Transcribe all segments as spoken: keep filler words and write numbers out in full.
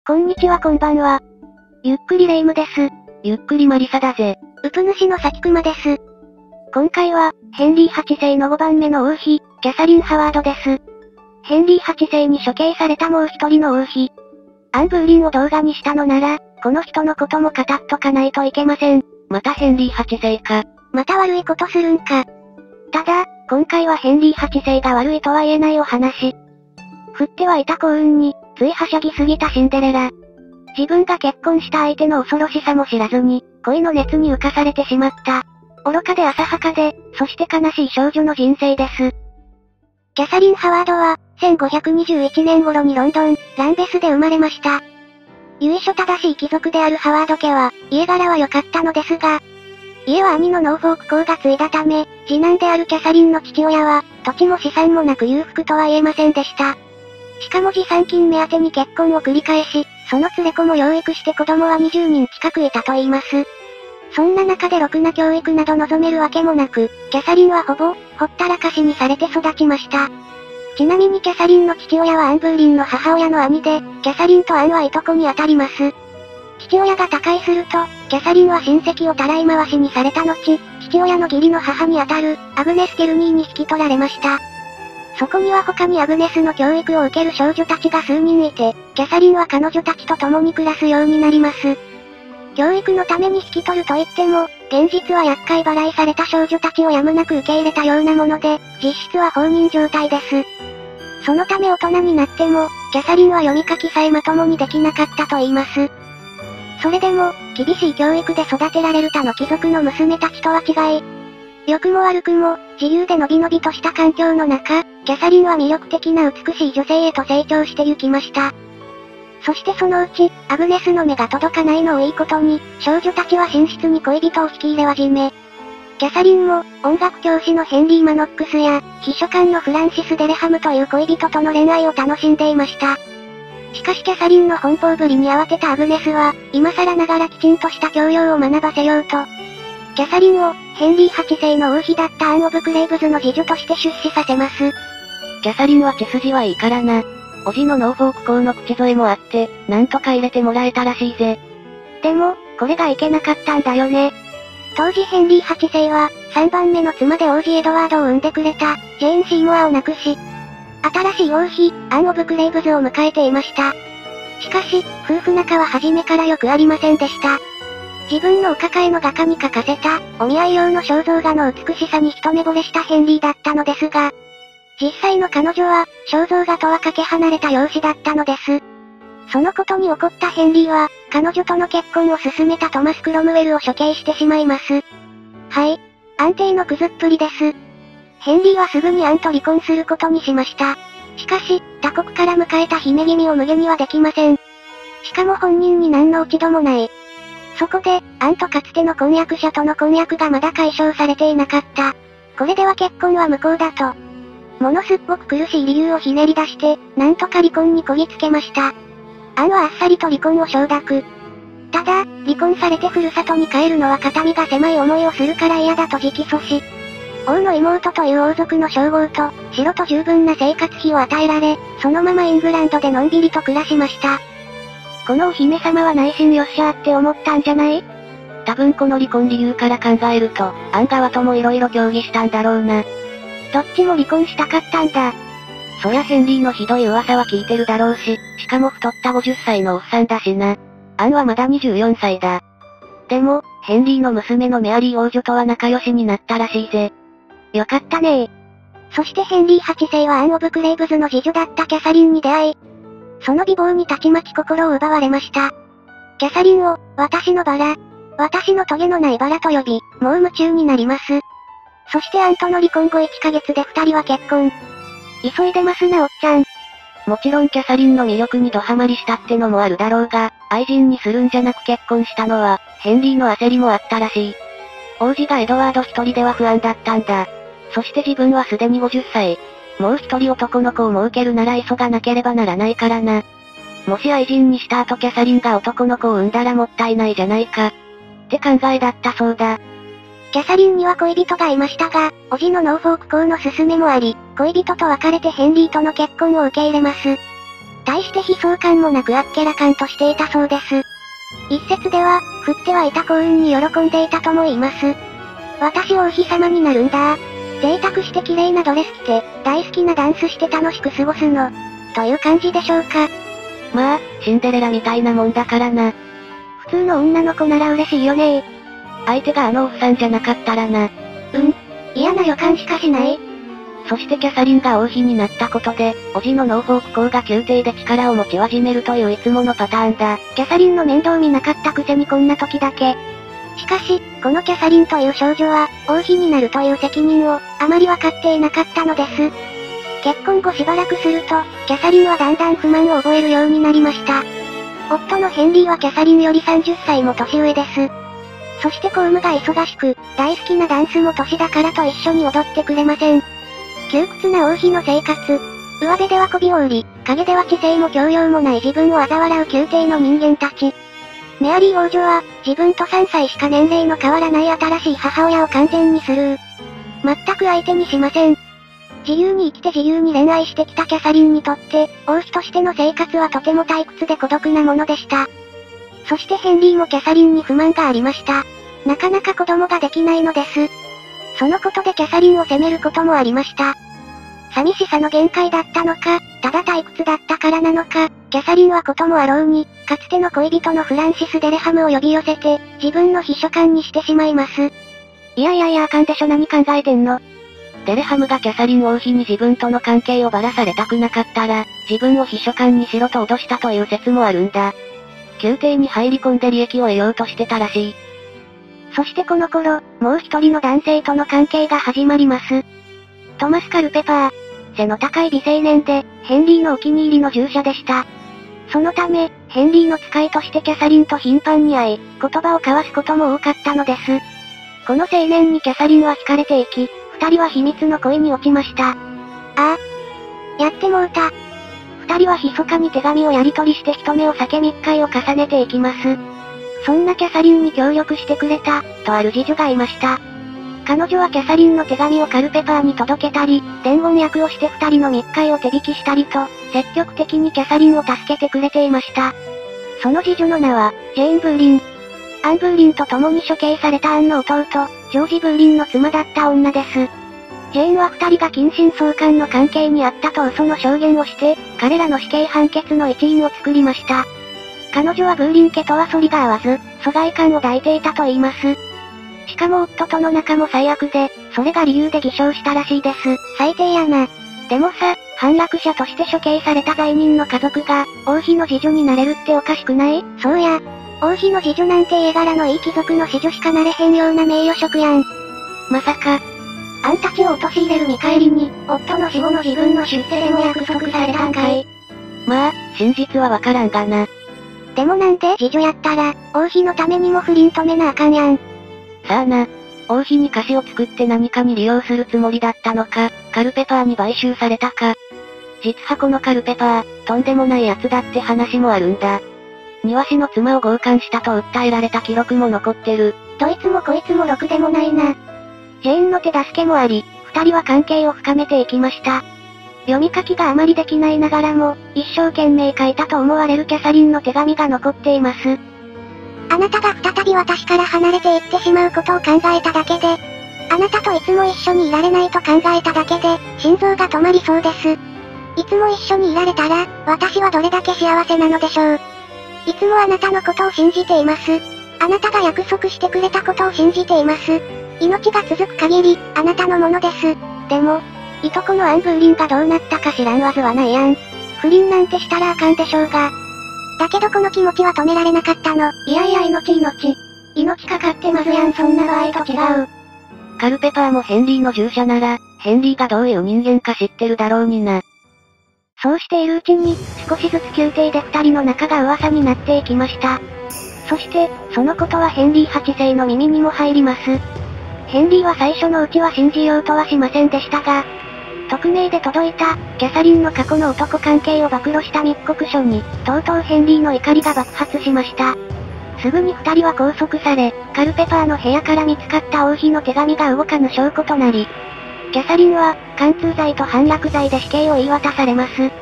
こんにちはこんばんは。ゆっくりレ夢ムです。 ゆっくりマリサだぜ。 うぷ主のさきくまです。今回は、ヘンリーはちせいのごばんめの王妃、キャサリン・ハワードです。ヘンリーはちせいに処刑されたもう一人の王妃。アン・ブーリンを動画にしたのなら、この人のことも語っとかないといけません。 またヘンリーはちせいか。 また悪いことするんか。ただ、今回はヘンリーはちせいが悪いとは言えないお話。振ってはいた幸運に、ついはしゃぎすぎたシンデレラ。自分が結婚した相手の恐ろしさも知らずに、恋の熱に浮かされてしまった。愚かで浅はかで、そして悲しい少女の人生です。キャサリン・ハワードは、せんごひゃくにじゅういちねん頃にロンドン、ランベスで生まれました。由緒正しい貴族であるハワード家は、家柄は良かったのですが、家は兄のノーフォーク公が継いだため、次男であるキャサリンの父親は、土地も資産もなく裕福とは言えませんでした。しかも持参金目当てに結婚を繰り返し、その連れ子も養育して子供はにじゅうにん近くいたと言います。そんな中でろくな教育など望めるわけもなく、キャサリンはほぼ、ほったらかしにされて育ちました。ちなみにキャサリンの父親はアン・ブーリンの母親の兄で、キャサリンとアンはいとこにあたります。父親が他界すると、キャサリンは親戚をたらい回しにされた後、父親の義理の母にあたる、アグネス・ケルニーに引き取られました。そこには他にアグネスの教育を受ける少女たちが数人いて、キャサリンは彼女たちと共に暮らすようになります。教育のために引き取ると言っても、現実は厄介払いされた少女たちをやむなく受け入れたようなもので、実質は放任状態です。そのため大人になっても、キャサリンは読み書きさえまともにできなかったと言います。それでも、厳しい教育で育てられる他の貴族の娘たちとは違い、良くも悪くも、自由でのびのびとした環境の中、キャサリンは魅力的な美しい女性へと成長してゆきました。そしてそのうち、アグネスの目が届かないのをいいことに、少女たちは寝室に恋人を引き入れ始め、キャサリンも、音楽教師のヘンリー・マノックスや、秘書官のフランシス・デレハムという恋人との恋愛を楽しんでいました。しかしキャサリンの奔放ぶりに慌てたアグネスは、今更ながらきちんとした教養を学ばせようと、キャサリンを、ヘンリーはちせいの王妃だったアン・オブ・クレイブズの次女として出資させます。 キャサリンは血筋はいいからな。叔父のノーフォーク公の口添えもあって、なんとか入れてもらえたらしいぜ。 でも、これがいけなかったんだよね。当時ヘンリーはちせいは、さんばんめの妻で王子エドワードを産んでくれた、ジェーン・シーモアを亡くし、新しい王妃、アン・オブ・クレイブズを迎えていました。しかし、夫婦仲は初めから良くありませんでした。自分のお抱えの画家に描かせた、お見合い用の肖像画の美しさに一目惚れしたヘンリーだったのですが、実際の彼女は、肖像画とはかけ離れた容姿だったのです。そのことに怒ったヘンリーは、彼女との結婚を進めたトマス・クロムウェルを処刑してしまいます。はい。安定のクズっぷりです。ヘンリーはすぐにアンと離婚することにしました。しかし、他国から迎えた姫君を無下にはできません。しかも本人に何の落ち度もない。そこで、アンとかつての婚約者との婚約がまだ解消されていなかった。これでは結婚は無効だと。ものすっごく苦しい理由をひねり出して、なんとか離婚にこぎつけました。アンはあっさりと離婚を承諾。ただ、離婚されてふるさとに帰るのは肩身が狭い思いをするから嫌だと直訴し、王の妹という王族の称号と、城と十分な生活費を与えられ、そのままイングランドでのんびりと暮らしました。このお姫様は内心よっしゃーって思ったんじゃない？ 多分この離婚理由から考えると、アン側とも色々協議したんだろうな。 どっちも離婚したかったんだ。 そりゃヘンリーのひどい噂は聞いてるだろうし、しかも太ったごじゅっさいのおっさんだしな。アンはまだにじゅうよんさいだ。でも、ヘンリーの娘のメアリー王女とは仲良しになったらしいぜ。 よかったねー。そしてヘンリーはちせいはアン・オブ・クレイブズの次女だったキャサリンに出会い、その美貌にたちまち心を奪われました。キャサリンを、私のバラ、私のトゲのないバラと呼び、もう夢中になります。そしてアンとの離婚後いっかげつで二人は結婚。急いでますなおっちゃん。 もちろんキャサリンの魅力にドハマりしたってのもあるだろうが、愛人にするんじゃなく結婚したのは、ヘンリーの焦りもあったらしい。王子がエドワード一人では不安だったんだ。そして自分はすでにごじゅっさい。もう一人男の子を設けるなら急がなければならないからな。もし愛人にした後キャサリンが男の子を産んだらもったいないじゃないか。って考えだったそうだ。 キャサリンには恋人がいましたが、叔父のノーフォーク公の勧めもあり、恋人と別れてヘンリーとの結婚を受け入れます。 大して悲壮感もなくあっけらかんとしていたそうです。一説では、振ってはいた幸運に喜んでいたとも言います。私王妃様になるんだ。贅沢して綺麗なドレス着て、大好きなダンスして楽しく過ごすの。という感じでしょうか。 まあ、シンデレラみたいなもんだからな。 普通の女の子なら嬉しいよね。 相手があのおっさんじゃなかったらな。 うん。嫌な予感しかしない。 そしてキャサリンが王妃になったことで、叔父のノーフォーク公が宮廷で力を持ち始めるといういつものパターンだ。 キャサリンの面倒見なかったくせにこんな時だけ。しかし、このキャサリンという少女は、王妃になるという責任を、あまり分かっていなかったのです。結婚後しばらくすると、キャサリンはだんだん不満を覚えるようになりました。夫のヘンリーはキャサリンよりさんじゅっさいも年上です。そして公務が忙しく、大好きなダンスも年だからと一緒に踊ってくれません。窮屈な王妃の生活。上辺では媚びを売り、陰では知性も教養もない自分を嘲笑う宮廷の人間たち。メアリー王女は、自分とさんさいしか年齢の変わらない新しい母親を完全にスルー。全く相手にしません。自由に生きて自由に恋愛してきたキャサリンにとって、王妃としての生活はとても退屈で孤独なものでした。そしてヘンリーもキャサリンに不満がありました。なかなか子供ができないのです。そのことでキャサリンを責めることもありました。寂しさの限界だったのか、ただ退屈だったからなのか、キャサリンはこともあろうに、かつての恋人のフランシス・デレハムを呼び寄せて、自分の秘書官にしてしまいます。 いやいやいやあかんでしょ何考えてんの。デレハムがキャサリン王妃に自分との関係をばらされたくなかったら、自分を秘書官にしろと脅したという説もあるんだ。宮廷に入り込んで利益を得ようとしてたらしい。 そしてこの頃、もう一人の男性との関係が始まります。トマス・カルペパー。背の高い美青年で、ヘンリーのお気に入りの従者でした。そのため、ヘンリーの使いとしてキャサリンと頻繁に会い、言葉を交わすことも多かったのです。この青年にキャサリンは惹かれていき、二人は秘密の恋に落ちました。ああ。やってもうた。 二人は密かに手紙をやり取りして人目を避け密会を重ねていきます。 そんなキャサリンに協力してくれた、とある次女がいました。彼女はキャサリンの手紙をカルペパーに届けたり、伝言役をして二人の密会を手引きしたりと、積極的にキャサリンを助けてくれていました。その次女の名は、ジェーン・ブーリン。アン・ブーリンと共に処刑されたアンの弟、ジョージ・ブーリンの妻だった女です。ジェーンは二人が近親相関の関係にあったと嘘の証言をして、彼らの死刑判決の一員を作りました。彼女はブーリン家とは反りが合わず、疎外感を抱いていたと言います。しかも夫との仲も最悪で、それが理由で偽証したらしいです。最低やな。でもさ、反落者として処刑された罪人の家族が、王妃の次女になれるっておかしくない？そうや。王妃の次女なんて家柄のいい貴族の子女しかなれへんような名誉職やん。まさか。あんたちを陥れる見返りに、夫の死後の自分の出世でも約束されたんかい。 まあ、真実はわからんがな。 でもなんで次女やったら、王妃のためにも不倫止めなあかんやん。 さあな。王妃に菓子を作って何かに利用するつもりだったのか、カルペパーに買収されたか。実はこのカルペパー、とんでもない奴だって話もあるんだ。庭師の妻を強姦したと訴えられた記録も残ってる。 どいつもこいつもろくでもないな。ジェーンの手助けもあり、二人は関係を深めていきました。読み書きがあまりできないながらも、一生懸命書いたと思われるキャサリンの手紙が残っています。あなたが再び私から離れていってしまうことを考えただけで、あなたといつも一緒にいられないと考えただけで、心臓が止まりそうです。いつも一緒にいられたら、私はどれだけ幸せなのでしょう。いつもあなたのことを信じています。あなたが約束してくれたことを信じています。命が続く限り、あなたのものです。でも、いとこのアン・ブーリンがどうなったか知らんわずはないやん。不倫なんてしたらあかんでしょうが。だけどこの気持ちは止められなかったの。いやいや命命。命かかってますやんそんな場合と違う。 カルペパーもヘンリーの従者なら、ヘンリーがどういう人間か知ってるだろうにな。 そうしているうちに、少しずつ宮廷で二人の仲が噂になっていきました。そして、そのことはヘンリーはちせいの耳にも入ります。ヘンリーは最初のうちは信じようとはしませんでしたが、匿名で届いた、キャサリンの過去の男関係を暴露した密告書に、とうとうヘンリーの怒りが爆発しました。すぐに二人は拘束され、カルペパーの部屋から見つかった王妃の手紙が動かぬ証拠となり、キャサリンは、貫通罪と反落罪で死刑を言い渡されます。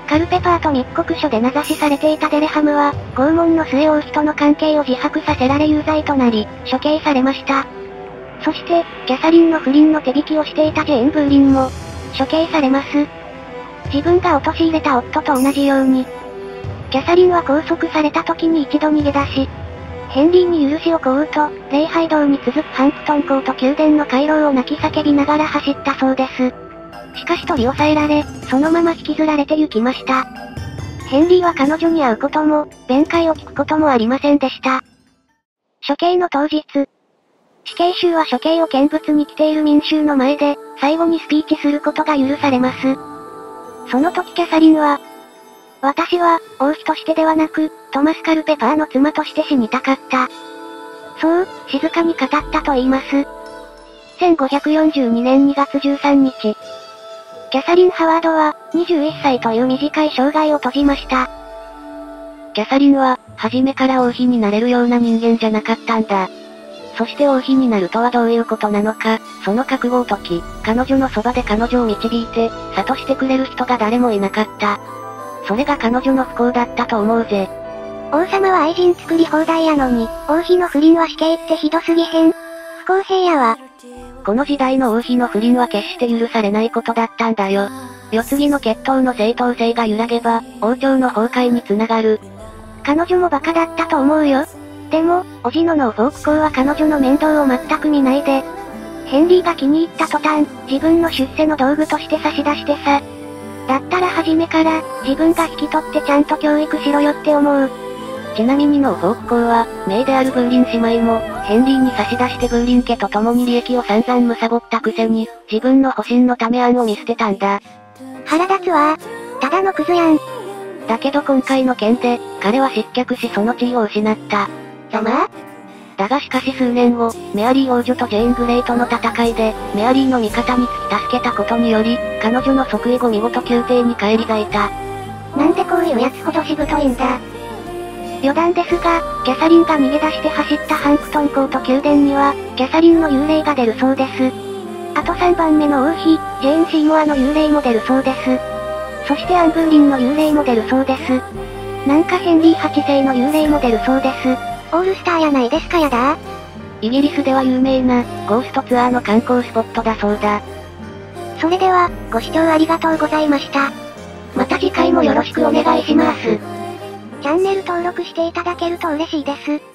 カルペパーと密告書で名指しされていたデレハムは、拷問の末王妃との関係を自白させられ有罪となり、処刑されました。そして、キャサリンの不倫の手引きをしていたジェーン・ブーリンも、処刑されます。自分が陥れた夫と同じように、キャサリンは拘束された時に一度逃げ出し、ヘンリーに許しを請うと、礼拝堂に続くハンプトンコート宮殿の回廊を泣き叫びながら走ったそうです。しかし取り押さえられ、そのまま引きずられて行きました。ヘンリーは彼女に会うことも、弁解を聞くこともありませんでした。処刑の当日、死刑囚は処刑を見物に来ている民衆の前で、最後にスピーチすることが許されます。その時キャサリンは、私は、王妃としてではなく、トマス・カルペパーの妻として死にたかった。そう、静かに語ったと言います。せんごひゃくよんじゅうにねんにがつじゅうさんにち。キャサリン・ハワードは、にじゅういっさいという短い生涯を閉じました。 キャサリンは、初めから王妃になれるような人間じゃなかったんだ。そして王妃になるとはどういうことなのか、その覚悟を解き、彼女のそばで彼女を導いて、諭してくれる人が誰もいなかった。それが彼女の不幸だったと思うぜ。 王様は愛人作り放題やのに、王妃の不倫は死刑ってひどすぎへん。不公平やわ。 この時代の王妃の不倫は決して許されないことだったんだよ。世継ぎの血統の正当性が揺らげば、王朝の崩壊につながる。 彼女もバカだったと思うよ。でも、叔父のノーフォーク公は彼女の面倒を全く見ないで、ヘンリーが気に入った途端、自分の出世の道具として差し出してさ。だったら初めから、自分が引き取ってちゃんと教育しろよって思う。 ちなみにノーフォーク公は、姪であるブーリン姉妹も、ヘンリーに差し出してブーリン家と共に利益を散々貪ったくせに、自分の保身のため案を見捨てたんだ。 腹立つわ。ただのクズやん。 だけど今回の件で、彼は失脚しその地位を失った。 ざまだがしかし数年後、メアリー王女とジェーン・グレイとの戦いで、メアリーの味方につき助けたことにより、彼女の即位後見事宮廷に返り咲いた。 なんでこういうやつほどしぶといんだ。余談ですが、キャサリンが逃げ出して走ったハンプトンコート宮殿には、キャサリンの幽霊が出るそうです。あとさんばんめの王妃、ジェーン・シーモアの幽霊も出るそうです。そしてアン・ブーリンの幽霊も出るそうです。なんかヘンリーはちせいの幽霊も出るそうです。オールスターやないですかやだ。 イギリスでは有名な、ゴーストツアーの観光スポットだそうだ。 それでは、ご視聴ありがとうございました。 また次回もよろしくお願いします。 チャンネル登録していただけると嬉しいです。